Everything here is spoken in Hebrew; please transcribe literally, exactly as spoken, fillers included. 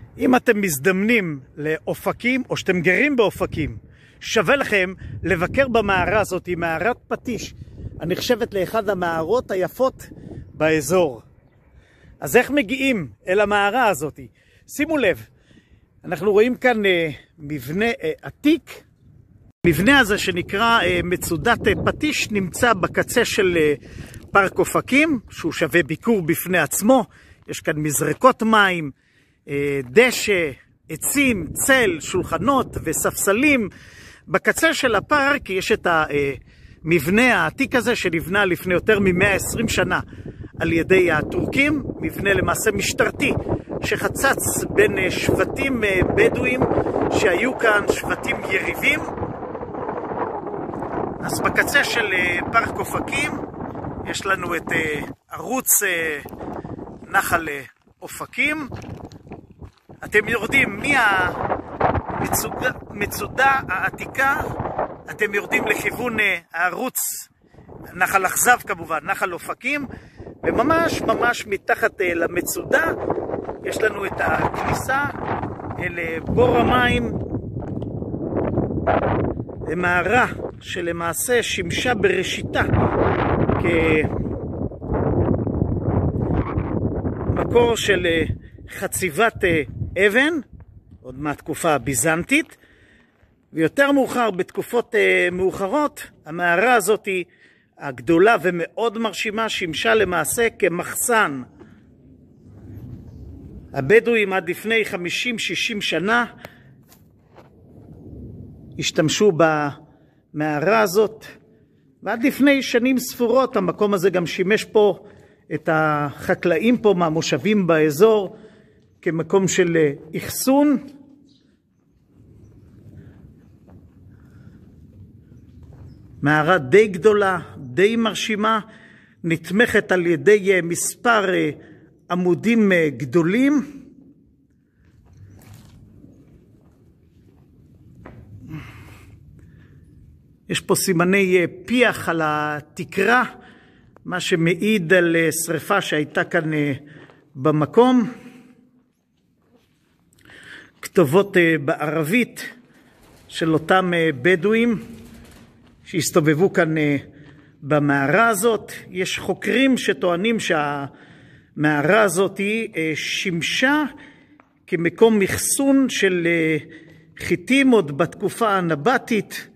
אם אתם מזדמנים לאופקים או שאתם גרים באופקים, שווה לכם לבקר במערה הזאת, היא מערת פטיש, הנחשבת לאחד המערות היפות באזור. אז איך מגיעים אל המערה הזאת? שימו לב, אנחנו רואים כאן אה, מבנה אה, עתיק. המבנה הזה שנקרא אה, מצודת אה, פטיש נמצא בקצה של אה, פארק אופקים, שהוא שווה ביקור בפני עצמו. יש כאן מזרקות מים, אה, דשא, עצים, צל, שולחנות וספסלים. בקצה של הפארק יש את המבנה העתיק הזה שנבנה לפני יותר מ-מאה ועשרים שנה על ידי הטורקים, מבנה למעשה משטרתי שחצץ בין שבטים בדואים שהיו כאן שבטים יריבים. אז בקצה של פארק אופקים יש לנו את ערוץ נחל אופקים. אתם יורדים מהמצודה העתיקה, אתם יורדים לכיוון הערוץ נחל אכזב כמובן, נחל אופקים, וממש ממש מתחת למצודה יש לנו את הכניסה אל בור המים, למערה שלמעשה שימשה בראשיתה כמקור של חציבת אבן, עוד מהתקופה הביזנטית, ויותר מאוחר, בתקופות מאוחרות, המערה הזאת הגדולה ומאוד מרשימה שימשה למעשה כמחסן. הבדואים עד לפני חמישים שישים שנה השתמשו במערה הזאת, ועד לפני שנים ספורות המקום הזה גם שימש פה את החקלאים פה מהמושבים באזור כמקום של אחסון. מערה די גדולה, די מרשימה, נתמכת על ידי מספר עמודים גדולים. יש פה סימני פיח על התקרה, מה שמעיד על שריפה שהייתה כאן במקום. כתובות בערבית של אותם בדואים שהסתובבו כאן במערה הזאת. יש חוקרים שטוענים שהמערה הזאת שימשה כמקום מחסון של חיטים עוד בתקופה הנבטית,